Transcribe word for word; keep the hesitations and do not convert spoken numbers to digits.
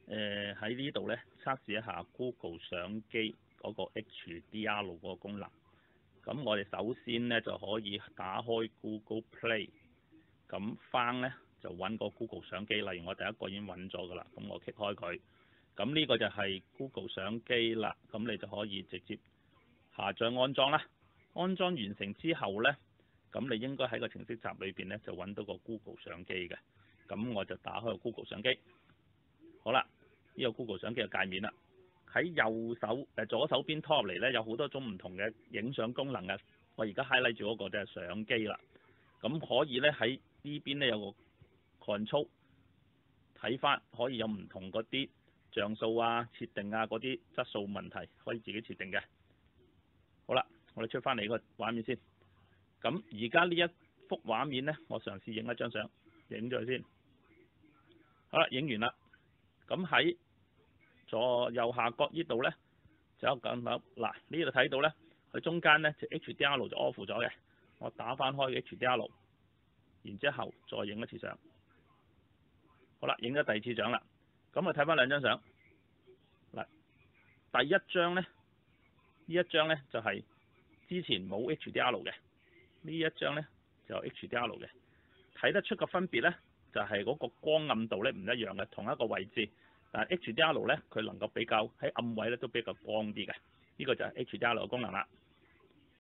誒喺呢度咧測試一下 Google 相機嗰個 H D R 嗰個功能。咁我哋首先咧就可以打開 Google Play，咁翻咧就揾個 Google 相機，例如我第一個已經揾咗㗎啦，咁我 click 開佢，咁呢個就係 Google 相機啦，咁你就可以直接下載安裝啦。安裝完成之後咧，咁你應該喺個程式集裏邊咧就揾到個 Google 相機嘅，咁我就打開個 Google 相機。好啦，呢個 Google 相機嘅界面啦。喺右手誒左手邊拖入嚟咧，有好多種唔同嘅影相功能嘅。我而家 highlight 住嗰個就係相機啦。咁可以咧喺呢邊咧有個 control 睇翻，可以有唔同嗰啲像素啊、設定啊嗰啲質素問題，可以自己設定嘅。好啦，我哋出翻嚟個畫面先。咁而家呢一幅畫面咧，我嘗試影一張相，影咗佢先。好啦，影完啦。咁喺左右下角呢度咧，就有咁樣嗱，呢度睇到咧，佢中間咧就 H D R 就 off 咗嘅。我打翻開 H D R， 然之後再影一次相。好啦，影咗第二次相啦。咁我睇翻兩張相。嗱，第一張咧，呢一張咧就係之前冇 H D R 嘅，呢一張咧就有 H D R 嘅。睇得出個分別咧，就係嗰個光暗度咧唔一樣嘅，同一個位置。但係 H D R 咧，佢能夠比較喺暗位咧都比較光啲嘅，呢個就係 H D R 嘅功能啦。